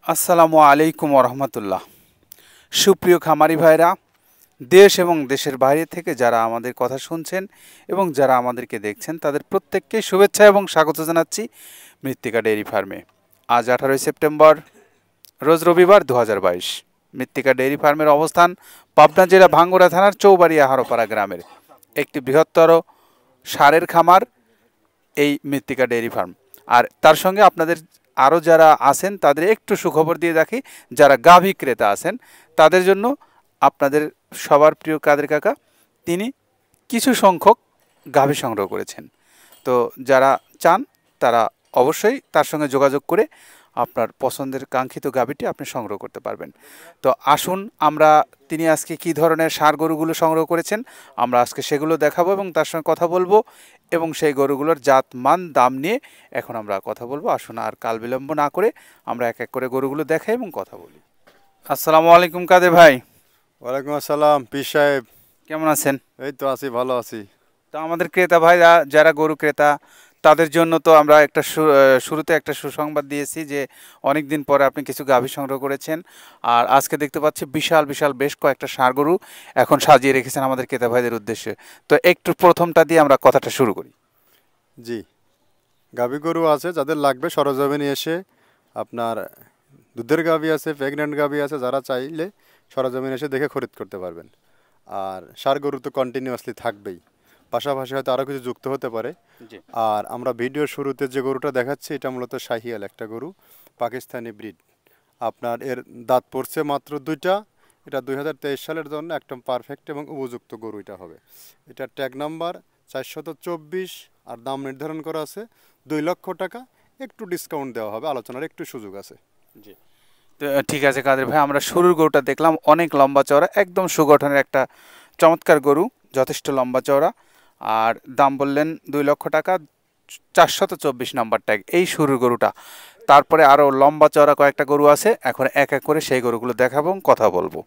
আসসালামু আলাইকুম রহমতুল্লাহ। সুপ্রিয় খামারি ভাইরা, দেশ এবং দেশের বাইরে থেকে যারা আমাদের কথা শুনছেন এবং যারা আমাদেরকে দেখছেন তাদের প্রত্যেককে শুভেচ্ছা এবং স্বাগত জানাচ্ছি মৃত্তিকা ডেইরি ফার্মে। আজ 18 সেপ্টেম্বর, রোজ রবিবার 2022। মৃত্তিকা ডেইরি ফার্মের অবস্থান পাবনা জেলা ভাঙ্গুড়া থানার চৌবাড়িয়া হারোপাড়া গ্রামের একটি বৃহত্তর ষাঁড়ের খামার এই মৃত্তিকা ডেইরি ফার্ম। আর তার সঙ্গে আপনাদের আরও যারা আছেন তাদের একটু সুখবর দিয়ে রাখি, যারা গাভী ক্রেতা আছেন তাদের জন্য আপনাদের সবার প্রিয় কাদের কাকা তিনি কিছু সংখ্যক গাভী সংগ্রহ করেছেন। তো যারা চান তারা অবশ্যই তার সঙ্গে যোগাযোগ করে আপনার পছন্দের কাঙ্ক্ষিত গাভীটি আপনি সংগ্রহ করতে পারবেন। তো আসুন আমরা তিনি আজকে কী ধরনের ষাঁড় গরুগুলো সংগ্রহ করেছেন আমরা আজকে সেগুলো দেখাবো এবং তার সঙ্গে কথা বলবো এবং সেই গরুগুলোর জাত মান দাম নিয়ে এখন আমরা কথা বলবো। আসুন আর কাল বিলম্ব না করে আমরা এক এক করে গরুগুলো দেখাই এবং কথা বলি। আসসালামু আলাইকুম কাদের ভাই। ওয়ালাইকুম আসসালাম পীর সাহেব, কেমন আছেন? এই তো আছি, ভালো আছি। তো আমাদের ক্রেতা ভাইরা যারা গরু ক্রেতা তাদের জন্য তো আমরা একটা শুরুতে একটা সুসংবাদ দিয়েছি যে অনেক দিন পরে আপনি কিছু গাভী সংগ্রহ করেছেন। আর আজকে দেখতে পাচ্ছি বিশাল বিশাল বেশ কয়েকটা ষাঁড় গরু এখন সাজিয়ে রেখেছেন আমাদের ক্রেতা ভাইদের উদ্দেশ্যে। তো একটু প্রথমটা দিয়ে আমরা কথাটা শুরু করি। জি, গাভী গরু আছে যাদের লাগবে সরজমিনে এসে, আপনার দুধের গাভী আছে, প্রেগনেন্ট গাভী আছে, যারা চাইলে সরজমিনে এসে দেখে খরিদ করতে পারবেন। আর ষাঁড় গরু তো কন্টিনিউয়াসলি থাকবেই, পাশাপাশি হয়তো আরও কিছু যুক্ত হতে পারে। আর আমরা ভিডিওর শুরুতে যে গরুটা দেখাচ্ছি এটা মূলত শাহিয়াল একটা গরু, পাকিস্তানি ব্রিড। আপনার এর দাঁত পড়ছে মাত্র দুইটা। এটা 2023 সালের জন্য একদম পারফেক্ট এবং উপযুক্ত গরু এটা হবে। এটার ট্যাগ নাম্বার 424 আর দাম নির্ধারণ করা আছে 2 লক্ষ টাকা। একটু ডিসকাউন্ট দেওয়া হবে, আলোচনার একটু সুযোগ আছে। জি, তো ঠিক আছে কাদের ভাই, আমরা শুরুর গরুটা দেখলাম, অনেক লম্বা চওড়া, একদম সুগঠনের একটা চমৎকার গরু, যথেষ্ট লম্বা চওড়া। আর দাম বললেন 2 লক্ষ টাকা, 424 নাম্বার ট্যাগ এই শুরুর গরুটা। তারপরে আরও লম্বা চওড়া কয়েকটা গরু আছে, এখন এক এক করে সেই গরুগুলো দেখাবো এবং কথা বলবো।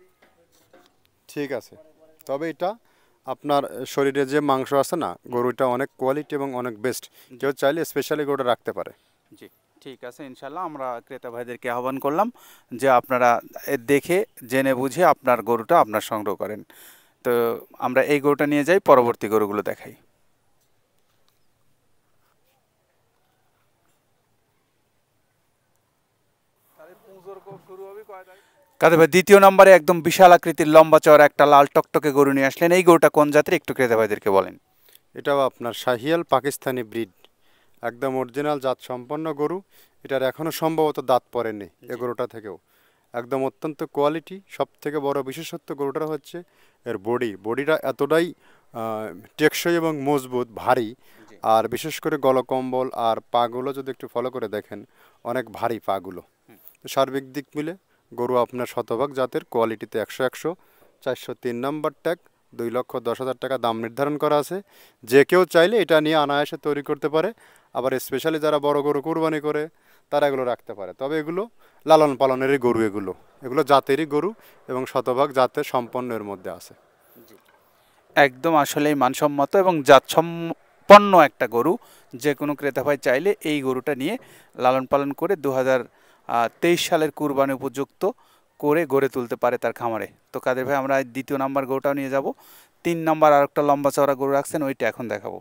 ঠিক আছে, তবে এটা আপনার শরীরে যে মাংস আছে না, গরুটা অনেক কোয়ালিটি এবং অনেক বেস্ট। কেউ চাইলে স্পেশালি গরুটা রাখতে পারে। জি ঠিক আছে, ইনশাল্লাহ আমরা ক্রেতা ভাইদেরকে আহ্বান করলাম যে আপনারা দেখে জেনে বুঝে আপনার গরুটা আপনার সংগ্রহ করেন। তো আমরা এই গরুটা নিয়ে যাই, পরবর্তী গরুগুলো দেখাই। কাদের ভাই, দ্বিতীয় নম্বরে একদম বিশাল আকৃতির লম্বা চওড়া একটা লাল টকটকে গরু নিয়ে আসলেন। এই গরুটা কোন জাতের একটু ক্রেতা ভাইদেরকে বলেন। এটাও আপনার শাহিয়াল পাকিস্তানি ব্রিড, একদম অরিজিনাল জাত সম্পন্ন গরু। এটার এখনও সম্ভবত দাঁত পড়েনি এ গরুটা থেকেও। একদম অত্যন্ত কোয়ালিটি। সব থেকে বড় বিশেষত্ব গরুটার হচ্ছে এর বডিটা এতটাই টেকসই এবং মজবুত, ভারী। আর বিশেষ করে গলকম্বল আর পাগুলো যদি একটু ফলো করে দেখেন, অনেক ভারী পাগুলো। তো সার্বিক দিক মিলে গরু আপনার শতভাগ জাতের, কোয়ালিটিতে 100। 403 নাম্বার ট্যাগ, 2,10,000 টাকা দাম নির্ধারণ করা আছে। যে কেউ চাইলে এটা নিয়ে অনায়াসে তৈরি করতে পারে। আবার স্পেশালি যারা বড় গরু কুরবানি করে তারা এগুলো রাখতে পারে। তবে এগুলো লালন পালনেরই গরু, এগুলো জাতেরই গরু এবং শতভাগ জাতের সম্পন্নের মধ্যে আছে। একদম আসলেই মানসম্মত এবং জাতসম্পন্ন একটা গরু। যে কোনো ক্রেতা ভাই চাইলে এই গরুটা নিয়ে লালন পালন করে 2023 সালের কুরবানি উপযুক্ত করে গড়ে তুলতে পারে তার খামারে। তো কাদের ভাই, আমরা দ্বিতীয় নাম্বার গরুটাও নিয়ে যাব। 3 নাম্বার আর একটা লম্বা চওড়া গরু রাখছেন, ওইটা এখন দেখাবো।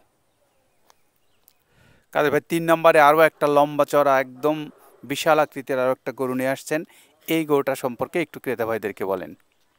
কাদের ভাই, 3 নাম্বারে আরও একটা লম্বা চওড়া একদম বিশাল আকৃতির আরও একটা গরু নিয়ে আসছেন। এই গরুটা সম্পর্কে একটু ক্রেতা ভাইদেরকে বলেন।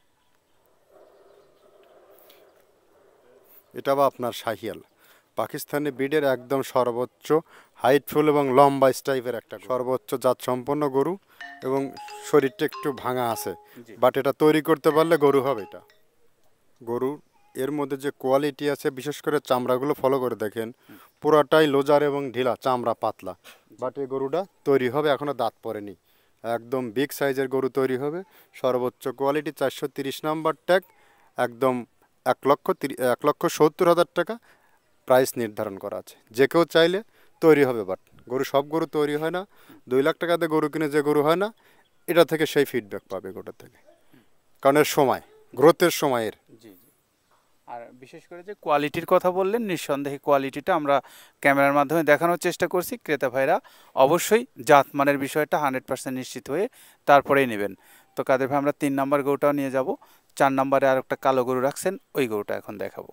এটা বা আপনার শাহিয়াল পাকিস্তানি ব্রিডের একদম সর্বোচ্চ হাইটফুল এবং লম্বা স্টাইপের একটা সর্বোচ্চ জাত সম্পন্ন গরু এবং শরীরটা একটু ভাঙা আছে, বাট এটা তৈরি করতে পারলে গরু হবে। এটা গরু এর মধ্যে যে কোয়ালিটি আছে, বিশেষ করে চামড়াগুলো ফলো করে দেখেন, পুরাটাই লোজার এবং ঢিলা, চামড়া পাতলা। বাট এই গরুটা তৈরি হবে, এখনও দাঁত পড়েনি। একদম বিগ সাইজের গরু তৈরি হবে, সর্বোচ্চ কোয়ালিটি। 430 নাম্বার ট্যাগ, একদম 1,70,000 টাকা প্রাইস নির্ধারণ করা আছে। যে কেউ চাইলে তৈরি হবে, বাট সব গরু তৈরি হয় না। 2 লাখ টাকাতে গরু কিনে যে গরু হয় না, এটা থেকে সেই ফিডব্যাক পাবে গোটা থেকে, কারণ এর সময়, গ্রোথের সময়ের। জি জি, আর বিশেষ করে যে কোয়ালিটির কথা বললেন, নিঃসন্দেহে কোয়ালিটিটা আমরা ক্যামেরার মাধ্যমে দেখানোর চেষ্টা করছি। ক্রেতা ভাইরা অবশ্যই জাতমানের বিষয়টা 100% নিশ্চিত হয়ে তারপরেই নেবেন। তো কাদের ভাই আমরা 3 নাম্বার গরুটাও নিয়ে যাব। 4 নাম্বারে আর একটা কালো গরু রাখছেন, ওই গরুটা এখন দেখাবো।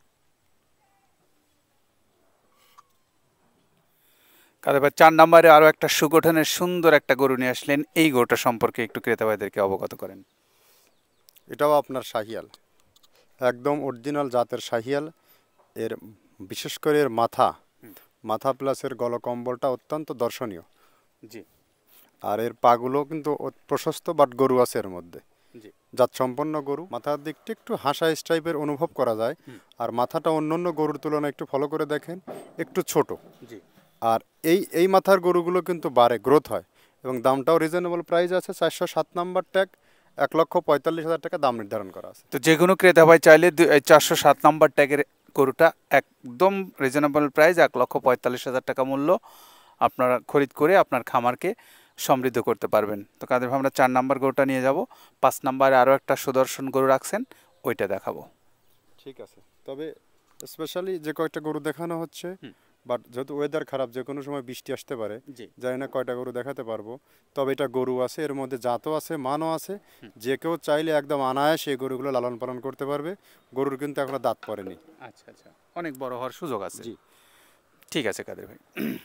কাদের ভাই 4 নাম্বারে আরও একটা সুগঠনের সুন্দর একটা গরু নিয়ে আসলেন, এই গরুটা সম্পর্কে একটু ক্রেতা ভাইদেরকে অবগত করেন। এটাও আপনার শাহিয়াল, একদম অরিজিনাল জাতের শাহিয়াল। এর বিশেষ করে এর মাথা প্লাস এর গলকম্বলটা অত্যন্ত দর্শনীয়। জি আর এর পাগুলো কিন্তু প্রশস্ত, বাট গরু আছে এর মধ্যে। জি জাত সম্পন্ন গরু, মাথার দিকটা একটু হাসাইজ টাইপের অনুভব করা যায়। আর মাথাটা অন্যান্য গরুর তুলনায় একটু ফলো করে দেখেন, একটু ছোট। জি। আর এই মাথার গরুগুলো কিন্তু বাড়ে, গ্রোথ হয়, এবং দামটাও রিজনেবল প্রাইস আছে। 407 নাম্বার ট্যাগ, 1,45,000 টাকা দাম নির্ধারণ করা আছে। তো যে কোনো ক্রেতা ভাই চাইলে 407 নাম্বার ট্যাগের গরুটা একদম রিজনেবল প্রাইস 1,45,000 টাকা মূল্য আপনারা খরিদ করে আপনার খামারকে সমৃদ্ধ করতে পারবেন। তো কাদের ভাই আমরা 4 নাম্বার গরুটা নিয়ে যাব। 5 নাম্বারে আরও একটা সুদর্শন গরু রাখছেন, ওইটা দেখাবো। ঠিক আছে, তবে স্পেশালি যে কয়টা গরু দেখানো হচ্ছে, বাট যেহেতু ওয়েদার খারাপ, যে কোনো সময় বৃষ্টি আসতে পারে, জি জানি না কয়টা গরু দেখাতে পারবো। তবে এটা গরু আছে, এর মধ্যে জাতও আছে, মানও আছে। যে কেউ চাইলে একদম অনায়াসে এই গরুগুলো লালন পালন করতে পারবে। গরুর কিন্তু এখনো দাঁত পড়েনি। আচ্ছা আচ্ছা, অনেক বড় হওয়ার সুযোগ আছে। জি। ঠিক আছে কাদের ভাই।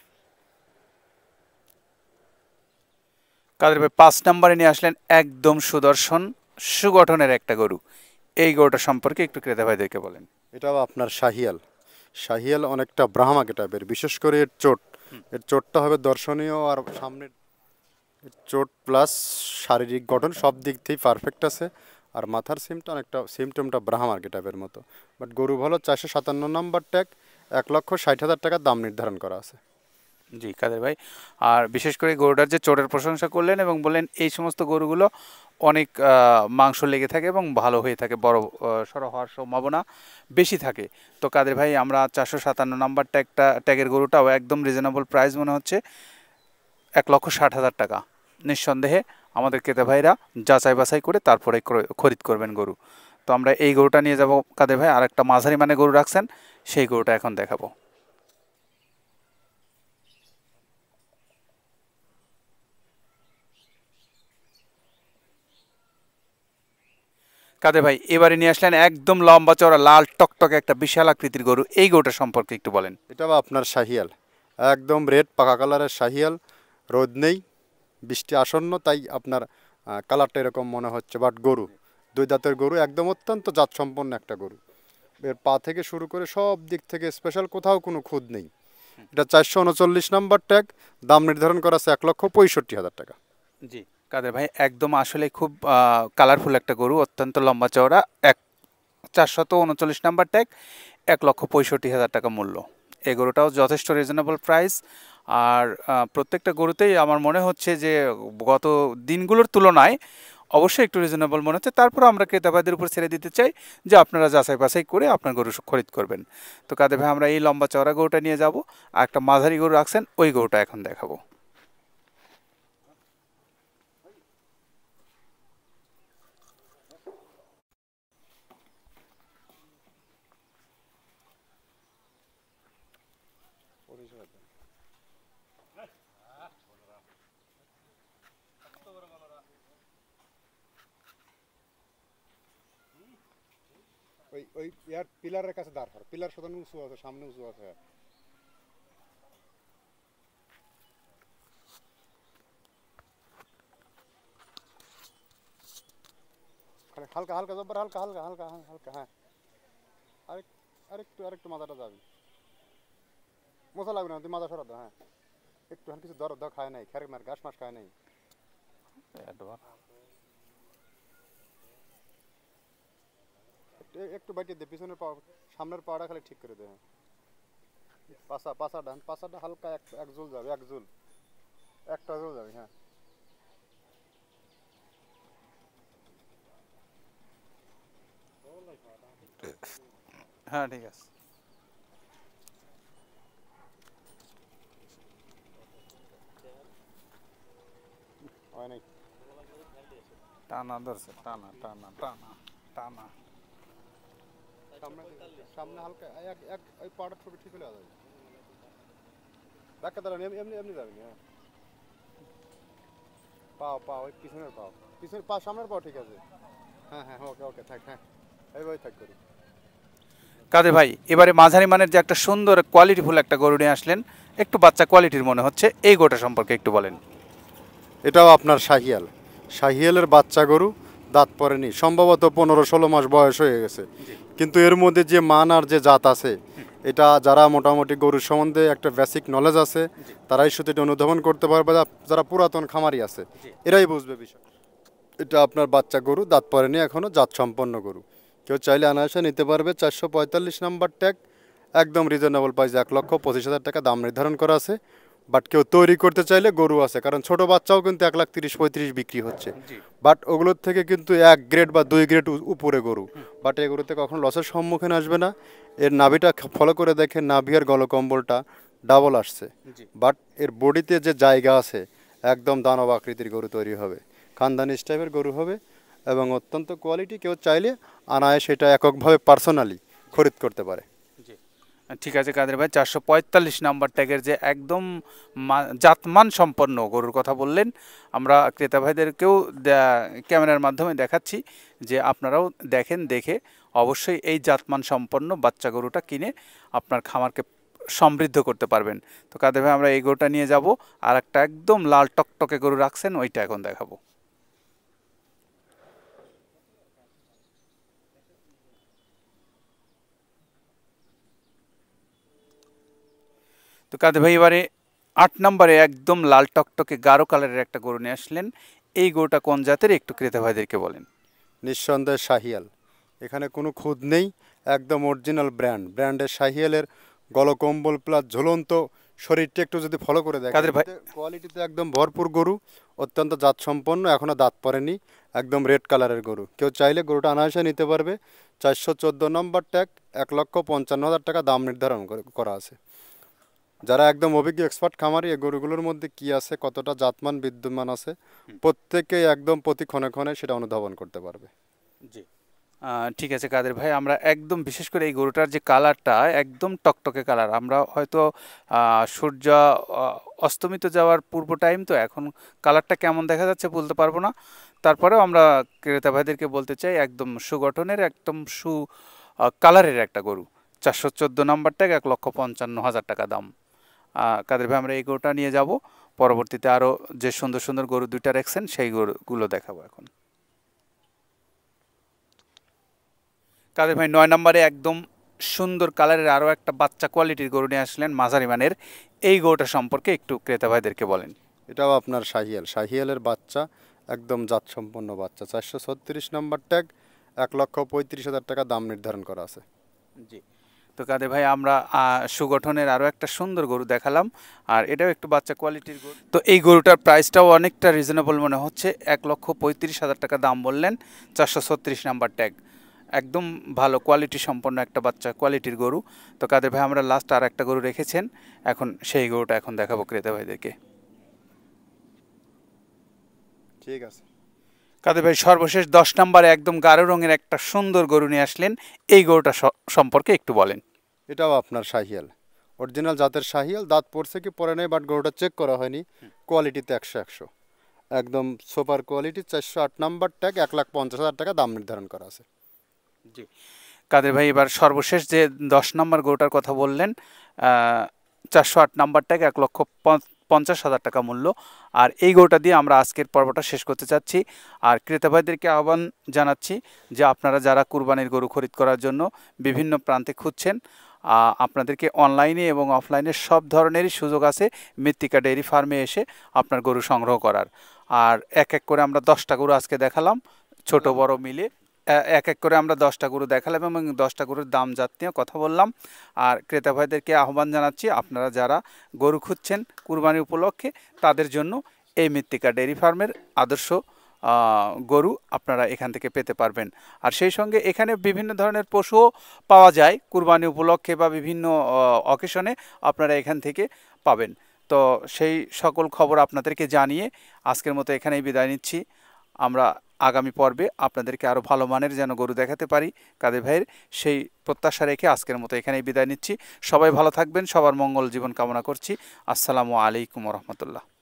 কাদের ভাই 5 নাম্বারে নিয়ে আসলেন একদম সুদর্শন সুগঠনের একটা গরু, এই গরুটা সম্পর্কে একটু ক্রেতা ভাইদেরকে বলেন। এটাও আপনার শাহিয়াল অনেকটা ব্রাহ্মা গেটাপের, বিশেষ করে এর চোটটা হবে দর্শনীয়। আর সামনের চোট প্লাস শারীরিক গঠন সব দিক থেকেই পারফেক্ট আছে। আর মাথার সিমটমটা ব্রাহ্মার গেটাপের মতো। বাট গরু ভালো, 457 নাম্বার ট্যাগ, 1,60,000 টাকা দাম নির্ধারণ করা আছে। জি কাদের ভাই, আর বিশেষ করে গরুটার যে চোটের প্রশংসা করলেন এবং বললেন এই সমস্ত গরুগুলো অনেক মাংস লেগে থাকে এবং ভালো হয়ে থাকে, বড় সড়ো হওয়ার সম্ভাবনা বেশি থাকে। তো কাদের ভাই আমরা 457 নাম্বার ট্যাগের গরুটাও একদম রিজনেবল প্রাইস মনে হচ্ছে, 1,60,000 টাকা। নিঃসন্দেহে আমাদের ক্রেতা ভাইরা যাচাই বাছাই করে তারপরে খরিদ করবেন গরু। তো আমরা এই গরুটা নিয়ে যাব কাদের ভাই, আর একটা মাঝারি মানে গরু রাখছেন, সেই গরুটা এখন দেখাবো। কাদের ভাই এবারে নিয়ে আসলেন একদম লম্বা চওড়া লাল টকটকে একটা বিশাল আকৃতির গরু, এই গরুটা সম্পর্কে একটু বলেন। এটাও আপনার শাহিয়াল, একদম রেড পাকা কালারের শাহিয়াল। রোদ নেই, বৃষ্টি আসন্ন, তাই আপনার কালারটা এরকম মনে হচ্ছে। বাট গরু, 2 দাঁতের গরু, একদম অত্যন্ত জাতসম্পন্ন একটা গরু। এর পা থেকে শুরু করে সব দিক থেকে স্পেশাল, কোথাও কোনো খুঁত নেই। এটা 439 নাম্বার ট্যাগ, দাম নির্ধারণ করা আছে 1,65,000 টাকা। জি কাদের ভাই একদম আসলে খুব কালারফুল একটা গরু, অত্যন্ত লম্বা চওড়া, 439 নাম্বার ট্যাগ, 1,65,000 টাকা মূল্য। এই গরুটাও যথেষ্ট রিজনেবল প্রাইস। আর প্রত্যেকটা গরুতেই আমার মনে হচ্ছে যে গত দিনগুলোর তুলনায় অবশ্যই একটু রিজনেবল মনে হচ্ছে। তারপর আমরা ক্রেতাভাইদের উপর ছেড়ে দিতে চাই যে আপনারা যাচাই বাছাই করে আপনার গরু খরিদ করবেন। তো কাদের ভাই আমরা এই লম্বা চওড়া গরুটা নিয়ে যাব, আর একটা মাঝারি গরু রাখছেন, ওই গরুটা এখন দেখাবো। ওই ইয়ার পিলারের কাছে দাঁড় কর, পিলার সাধারণ উঁচু আছে, সামনে উঁচু আছে। হালকা হালকা জব্বার, হালকা হালকা হালকা হালকা, হ্যাঁ। আরেক আরেকটু মাথাটা যাবি, মশা লাগবে না, তুই মাথা সরা দাও। হ্যাঁ, একটু কিছু দরদ দাও, খায় নাই, খেরে মার ঘাস মাস খায় নাই। একটু বাইটিয়ে দে, পিছনের পা, সামনের পাটা খালি ঠিক করে দে। হ্যাঁ, পাছাটা হালকা এক জুল যাবে, একটা জুল যাবে। হ্যাঁ, হ্যাঁ ঠিক আছে। হয় নাই। টানা ধরছে, টানা টানা টানা টানা। সামনে হালকা এক ওই পাউডার ছবি ঠিক হলে যাবে। ধাক্কা দাঁড়ান, এমনি এমনি যাবেন। হ্যাঁ, পাও ওই পিছনের পা সামনের পাও ঠিক আছে। হ্যাঁ হ্যাঁ, ওকে ওকে থাক। হ্যাঁ, এইভাবে থাক করি। কাদের ভাই এবারে মাঝারি মানের যে একটা সুন্দর কোয়ালিটিফুল একটা গরু নিয়ে আসলেন, একটু বাচ্চা কোয়ালিটির মনে হচ্ছে, এই গরুটা সম্পর্কে একটু বলেন। এটাও আপনার শাহিয়ালের বাচ্চা গরু, দাঁত পড়েনি, সম্ভবত 15-16 মাস বয়স হয়ে গেছে। কিন্তু এর মধ্যে যে মান আর যে জাত আছে, এটা যারা মোটামুটি গরুর সম্বন্ধে একটা বেসিক নলেজ আছে তারাই শুধু এটা অনুধাবন করতে পারবে। যারা পুরাতন খামারি আছে এরাই বুঝবে বিষয়। এটা আপনার বাচ্চা গরু, দাঁত পড়েনি এখনো, জাত সম্পন্ন গরু। কেউ চাইলে অনায়াসে নিতে পারবে। 445 নাম্বার ট্যাগ, একদম রিজনেবল প্রাইস, 1,25,000 টাকা দাম নির্ধারণ করা আছে। বাট কেউ তৈরি করতে চাইলে গরু আছে, কারণ ছোট বাচ্চাও কিন্তু 1,30,35 বিক্রি হচ্ছে। বাট ওগুলোর থেকে কিন্তু 1 গ্রেড বা 2 গ্রেড উপরে গরু। বাট এই গরুতে কখনো লসের সম্মুখীন আসবে না। এর নাভিটা ফলো করে দেখে, নাভি আর গলকম্বলটা ডাবল আসছে। বাট এর বডিতে যে জায়গা আছে, একদম দানব আকৃতির গরু তৈরি হবে, খানদানি টাইপের গরু হবে এবং অত্যন্ত কোয়ালিটি। কেউ চাইলে আনায় সেটা এককভাবে পার্সোনালি খরিদ করতে পারে। ঠিক আছে কাদের ভাই, 445 নাম্বার ট্যাগের যে একদম জাতমান সম্পন্ন গরুর কথা বললেন, আমরা ক্রেতা ভাইদেরকেও ক্যামেরার মাধ্যমে দেখাচ্ছি যে আপনারাও দেখেন, দেখে অবশ্যই এই জাতমান সম্পন্ন বাচ্চা গরুটা কিনে আপনার খামারকে সমৃদ্ধ করতে পারবেন। তো কাদের ভাই আমরা এই গরুটা নিয়ে যাব, আর একটা একদম লাল টকটকে গরু রাখছেন, ওইটা এখন দেখাবো। তো কাদের ভাই এবারে 8 নম্বরে একদম লাল টকটকে গাঢ় কালারের একটা গরু নিয়ে আসলেন, এই গরুটা কোন জাতের একটু ক্রেতা ভাইদেরকে বলেন। নিঃসন্দেহে শাহিয়াল, এখানে কোনো খুঁত নেই, একদম অরিজিনাল ব্র্যান্ডের শাহিয়ালের গলকম্বল প্লাস ঝুলন্ত শরীরটা একটু যদি ফলো করে দেখেন, কাদের ভাই কোয়ালিটিতে একদম ভরপুর গরু, অত্যন্ত জাত সম্পন্ন, এখনও দাঁত পড়েনি, একদম রেড কালারের গরু। কেউ চাইলে গরুটা অনায়াসে নিতে পারবে। 414 নম্বর ট্যাগ, 1,55,000 টাকা দাম নির্ধারণ করা আছে। যারা একদম অভিজ্ঞ এক্সপার্ট খামারি, এই গরুগুলোর মধ্যে কি আছে, কতটা জাতমান বিদ্যমান আছে, প্রত্যেকেই একদম প্রতি ক্ষণে ক্ষণে সেটা অনুধাবন করতে পারবে। জি ঠিক আছে কাদের ভাই, আমরা একদম বিশেষ করে এই গরুটার যে কালারটা একদম টকটকে কালার, আমরা হয়তো সূর্য অস্তমিত যাওয়ার পূর্ব টাইম, তো এখন কালারটা কেমন দেখা যাচ্ছে বলতে পারবো না। তারপরেও আমরা ক্রেতা ভাইদেরকে বলতে চাই একদম সুগঠনের, একদম কালারের একটা গরু। 414 নাম্বার ট্যাগ, 1,55,000 টাকা দাম। কাদের ভাই আমরা এই গরুটা নিয়ে যাব, পরবর্তীতে আরও যে সুন্দর সুন্দর গরু দুইটা রাখছেন সেই গরুগুলো দেখাবো এখন। কাদের ভাই 9 নম্বরে একদম সুন্দর কালারের আরও একটা বাচ্চা কোয়ালিটির গরু নিয়ে আসলেন, মাঝারি মানের, এই গরুটা সম্পর্কে একটু ক্রেতা ভাইদেরকে বলেন। এটাও আপনার শাহিয়ালের বাচ্চা, একদম জাত সম্পন্ন বাচ্চা। 436 নম্বর ট্যাগ, 1,35,000 টাকা দাম নির্ধারণ করা আছে। জি তো কাদের ভাই আমরা সুগঠনের আরও একটা সুন্দর গরু দেখালাম, আর এটাও একটু বাচ্চা কোয়ালিটির গরু। তো এই গরুটার প্রাইসটাও অনেকটা রিজনেবল মনে হচ্ছে, 1,35,000 টাকা দাম বললেন, 436 নাম্বার ট্যাগ, একদম ভালো কোয়ালিটি সম্পন্ন একটা বাচ্চা কোয়ালিটির গরু। তো কাদের ভাই আমরা লাস্ট আর একটা গরু রেখেছেন, এখন সেই গরুটা এখন দেখাবো ক্রেতা ভাইদেরকে। ঠিক আছে কাদের ভাই সর্বশেষ 10 নম্বরে একদম গাঢ় রঙের একটা সুন্দর গরু নিয়ে আসলেন, এই গরুটা সম্পর্কে একটু বলেন। এটাও আপনার শাহিয়াল, অরিজিনাল জাতের শাহিয়াল, দাঁত পড়ছে কি পড়ে নেই, বাট গরুটা চেক করা হয়নি, কোয়ালিটিতে 100 একদম সুপার কোয়ালিটি। 408 নাম্বার ট্যাগ, 1,50,000 টাকা দাম নির্ধারণ করা আছে। জি কাদের ভাই এবার সর্বশেষ যে 10 নম্বর গরুটার কথা বললেন, 408 নাম্বার ট্যাগ, 1,50,000 টাকা মূল্য। আর এই গরুটা দিয়ে আমরা আজকের পর্বটা শেষ করতে চাচ্ছি। আর ক্রেতা ভাইদেরকে আহ্বান জানাচ্ছি যে আপনারা যারা কুরবানির গরু খরিদ করার জন্য বিভিন্ন প্রান্তে খুঁজছেন, আপনাদেরকে অনলাইনে এবং অফলাইনে সব ধরনেরই সুযোগ আছে মৃত্তিকা ডেইরি ফার্মে এসে আপনার গরু সংগ্রহ করার। আর এক এক করে আমরা 10টা গরু আজকে দেখালাম, ছোট বড় মিলে এক এক করে আমরা 10টা গরু দেখালাম এবং 10টা গরুর দাম জাত নিয়ে কথা বললাম। আর ক্রেতা ভাইদেরকে আহ্বান জানাচ্ছি আপনারা যারা গরু খুঁজছেন কুরবানি উপলক্ষে, তাদের জন্য এই মৃত্তিকা ডেইরি ফার্মের আদর্শ গরু আপনারা এখান থেকে পেতে পারবেন। আর সেই সঙ্গে এখানে বিভিন্ন ধরনের পশুও পাওয়া যায় কুরবানি উপলক্ষে বা বিভিন্ন অকেশনে, আপনারা এখান থেকে পাবেন। তো সেই সকল খবর আপনাদেরকে জানিয়ে আজকের মতো এখানেই বিদায় নিচ্ছি। আমরা আগামী পর্বে আপনাদেরকে আরও ভালো মানের যেন গরু দেখাতে পারি কাদের ভাইয়ের, সেই প্রত্যাশা রেখে আজকের মতো এখানেই বিদায় নিচ্ছি। সবাই ভালো থাকবেন, সবার মঙ্গল জীবন কামনা করছি। আসসালামু আলাইকুম রহমতুল্লাহ।